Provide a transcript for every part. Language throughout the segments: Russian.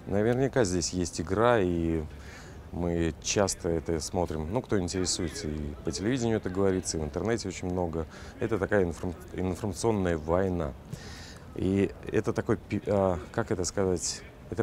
Наверняка здесь есть игра, и мы часто это смотрим. Ну, кто интересуется, и по телевидению это говорится, и в интернете очень много. Это такая информационная война. И это такой, как это сказать, это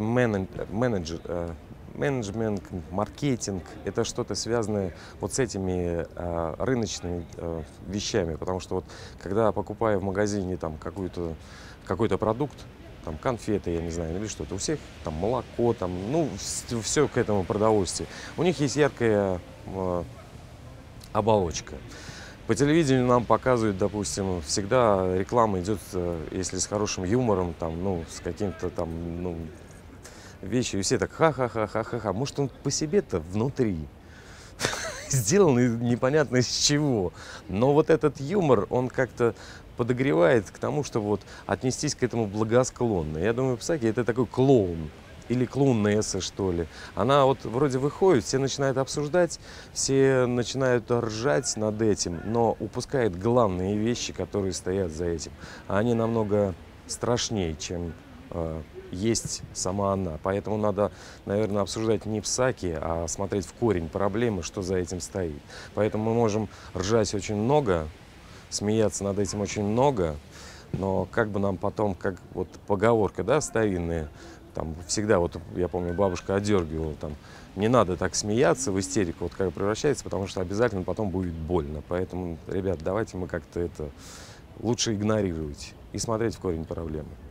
менеджмент, маркетинг, это что-то связанное вот с этими рыночными вещами. Потому что вот когда покупаю в магазине там какой-то продукт, там конфеты, я не знаю, или что-то, у всех там молоко, там, ну, все к этому продовольствию. У них есть яркая оболочка. По телевидению нам показывают, допустим, всегда реклама идет, если с хорошим юмором, там, ну, с каким-то там, ну, вещью, и все так ха-ха-ха-ха-ха-ха. Может, он по себе-то внутри сделан непонятно из чего. Но вот этот юмор, он как-то подогревает к тому, что вот отнестись к этому благосклонно. Я думаю, Псаки — это такой клоун. Или клоунесса, что ли. Она вот вроде выходит, все начинают обсуждать, все начинают ржать над этим, но упускает главные вещи, которые стоят за этим. А они намного страшнее, чем есть сама она. Поэтому надо, наверное, обсуждать не Псаки, а смотреть в корень проблемы, что за этим стоит. Поэтому мы можем ржать очень много, смеяться над этим очень много, но как бы нам потом, как вот поговорка, да, старинная, там всегда, вот я помню, бабушка одергивала, там, не надо так смеяться в истерику, вот как превращается, потому что обязательно потом будет больно. Поэтому, ребят, давайте мы как-то это лучше игнорировать и смотреть в корень проблемы.